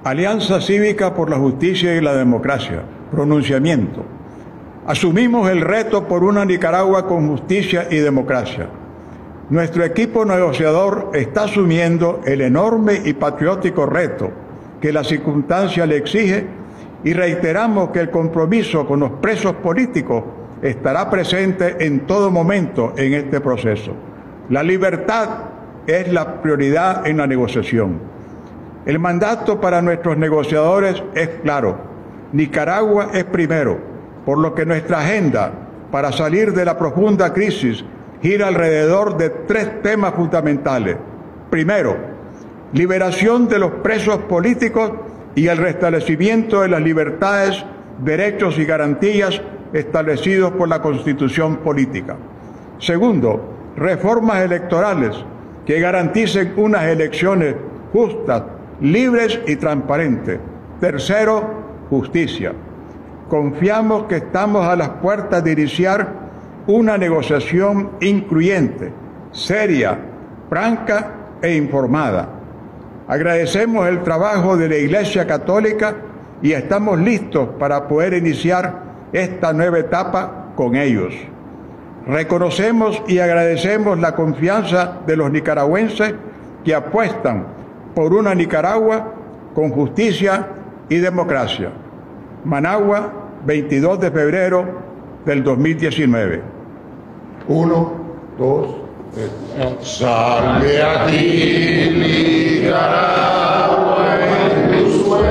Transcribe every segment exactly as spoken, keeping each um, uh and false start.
Alianza Cívica por la Justicia y la Democracia, pronunciamiento. Asumimos el reto por una Nicaragua con justicia y democracia. Nuestro equipo negociador está asumiendo el enorme y patriótico reto que la circunstancia le exige y reiteramos que el compromiso con los presos políticos estará presente en todo momento en este proceso. La libertad es la prioridad en la negociación. El mandato para nuestros negociadores es claro. Nicaragua es primero, por lo que nuestra agenda para salir de la profunda crisis gira alrededor de tres temas fundamentales. Primero, liberación de los presos políticos y el restablecimiento de las libertades, derechos y garantías establecidos por la Constitución política. Segundo, reformas electorales que garanticen unas elecciones justas, libres y transparentes. Tercero, justicia. Confiamos que estamos a las puertas de iniciar una negociación incluyente, seria, franca e informada. Agradecemos el trabajo de la Iglesia Católica y estamos listos para poder iniciar esta nueva etapa con ellos. Reconocemos y agradecemos la confianza de los nicaragüenses que apuestan por una Nicaragua con justicia y democracia. Managua, veintidós de febrero del dos mil diecinueve. Uno, dos, tres. Salve aquí, Nicaragua, en tu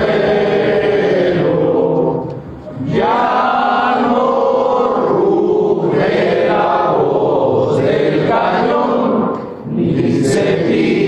suelo. Ya no ruge la voz del cañón, ni se tira